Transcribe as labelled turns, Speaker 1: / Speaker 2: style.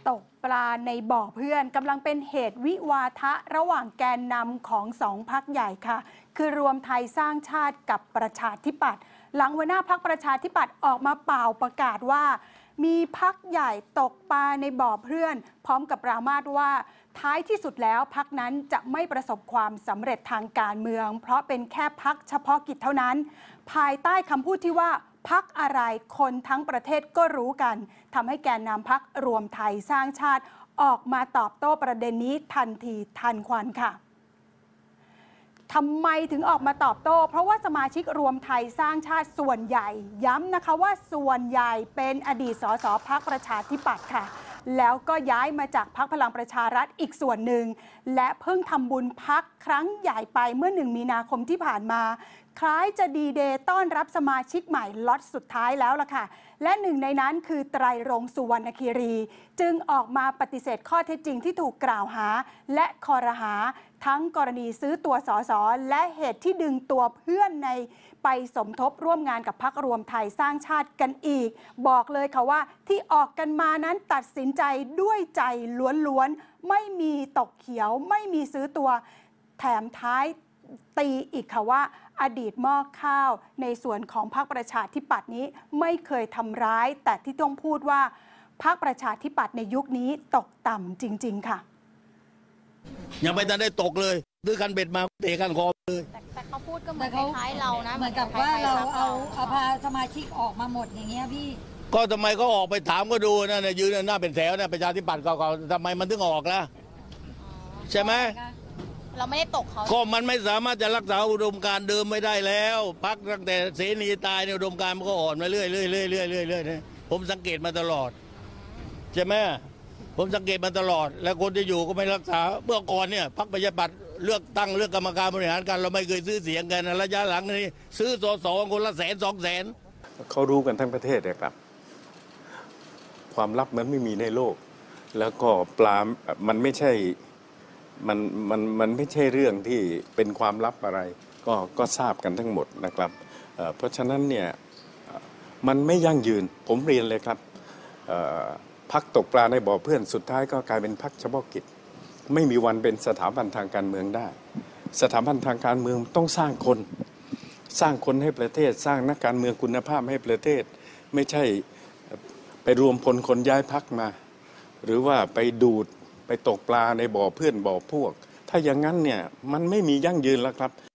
Speaker 1: ตกปลาในบ่อเพื่อนกำลังเป็นเหตุวิวาทะระหว่างแกนนำของสองพรรคใหญ่ค่ะคือรวมไทยสร้างชาติกับประชาธิปัตย์หลังหัวหน้าพรรคประชาธิปัตย์ออกมาเป่าประกาศว่ามีพรรคใหญ่ตกปลาในบ่อเพื่อนพร้อมกับปรามาสว่าท้ายที่สุดแล้วพรรคนั้นจะไม่ประสบความสำเร็จทางการเมืองเพราะเป็นแค่พรรคเฉพาะกิจเท่านั้นภายใต้คำพูดที่ว่าพรรคอะไรคนทั้งประเทศก็รู้กันทำให้แกนนำพรรครวมไทยสร้างชาติออกมาตอบโต้ประเด็นนี้ทันทีทันควันค่ะทำไมถึงออกมาตอบโต้เพราะว่าสมาชิกรวมไทยสร้างชาติส่วนใหญ่ย้ำนะคะว่าส่วนใหญ่เป็นอดีตสสพรรคประชาธิปัตย์ค่ะแล้วก็ย้ายมาจากพรรคพลังประชารัฐอีกส่วนหนึ่งและเพิ่งทำบุญพรรคครั้งใหญ่ไปเมื่อ1 มีนาคมที่ผ่านมาคล้ายจะดีเดย์ต้อนรับสมาชิกใหม่ล็อตสุดท้ายแล้วล่ะค่ะและหนึ่งในนั้นคือไตรรงค์ สุวรรณคีรีจึงออกมาปฏิเสธข้อเท็จจริงที่ถูกกล่าวหาและคอรหาทั้งกรณีซื้อตัวสสและเหตุที่ดึงตัวเพื่อนในไปสมทบร่วมงานกับพรรครวมไทยสร้างชาติกันอีกบอกเลยค่ะว่าที่ออกกันมานั้นตัดสินใจด้วยใจล้วนๆไม่มีตกเขียวไม่มีซื้อตัวแถมท้ายตีอีกค่ะว่าอดีตหม้อข้าวในส่วนของพรรคประชาธิปัตย์นี้ไม่เคยทำร้ายแต่ที่ต้องพูดว่าพรรคประชาธิปัตย์ในยุคนี้ตกต่ำจริงๆค่ะ
Speaker 2: ยังไม่ทันได้ตกเลยซื้อคันเบ็ดมาเตะกันคอเลย
Speaker 3: แต่เขาพูดก็เหมือนคล้ายเรานะ
Speaker 4: เหมือนกับว่าเราเอาพาสมาชิกออกมาหมดอย่างเงี้ยพี่
Speaker 2: ก็ทำไมเขาออกไปถามก็ดูนะยืนหน้าเป็นแถวนะประชาธิปัตย์ก็ทำไมมันถึงออกล่ะใช่ไหม
Speaker 3: เราไม่ได้ตกเขา
Speaker 2: ก็มันไม่สามารถจะรักษาอุดมการณ์เดิมไม่ได้แล้วพรรคตั้งแต่เสนีตายในอุดมการณ์มันก็อ่อนมาเรื่อยๆผมสังเกตมาตลอดใช่ไหมผมสังเกตมาตลอดแล้วคนที่อยู่ก็ไม่รักษาเมื่อก่อนเนี่ยพรรคประชาธิปัตย์เลือกตั้งเลือกกรรมการบริหารกันเราไม่เคยซื้อเสียงกันระยะหลังนี้ซื้อสสคนละ100,000 200,000
Speaker 5: เขารู้กันทั้งประเทศนะครับความลับมันไม่มีในโลกแล้วก็ปลามันไม่ใช่มันไม่ใช่เรื่องที่เป็นความลับอะไรก็ทราบกันทั้งหมดนะครับเพราะฉะนั้นเนี่ยมันไม่ยั่งยืนผมเรียนเลยครับพรรคตกปลาในบ่อเพื่อนสุดท้ายก็กลายเป็นพรรคเฉพาะกิจไม่มีวันเป็นสถาบันทางการเมืองได้สถาบันทางการเมืองต้องสร้างคนให้ประเทศสร้างนักการเมืองคุณภาพให้ประเทศไม่ใช่ไปรวมพลคนย้ายพรรคมาหรือว่าไปดูดไปตกปลาในบ่อเพื่อนบ่อพวกถ้าอย่างนั้นเนี่ยมันไม่มียั่งยืนแล้วครับ